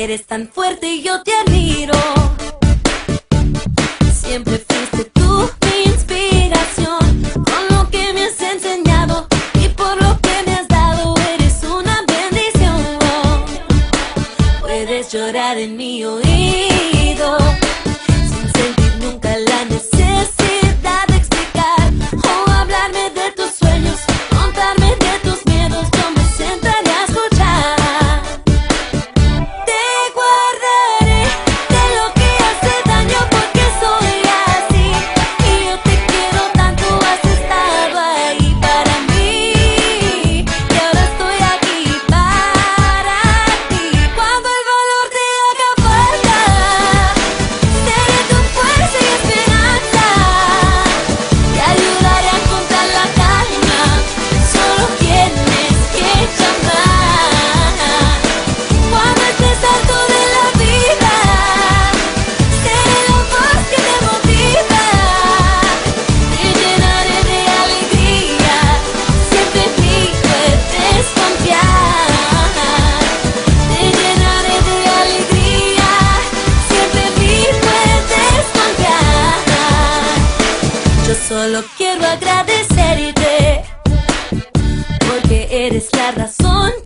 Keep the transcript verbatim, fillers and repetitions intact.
Eres tan fuerte y yo te admiro. Siempre fuiste tú mi inspiración, con lo que me has enseñado y por lo que me has dado. Eres una bendición. Puedes llorar en mi oído sin sentir nunca la necesidad de explicar o hablarme de tus sueños, contarme de tus miedos. Yo me sentaré a escuchar. Te guardaré de lo que hace daño porque soy así y yo te quiero tanto. Has estado ahí para mí y ahora estoy aquí para ti. Cuando el valor te haga falta, seré tu fuerza y esperanza. Te ayudaré a encontrar la calma, solo tienes que llamar. Cuando estés harto de la vida, seré la voz que te motiva. Te llenaré de alegría, siempre en mí puedes confiar. Te llenaré de alegría, siempre en mí puedes confiar. Yo solo quiero agradecerte porque eres la razón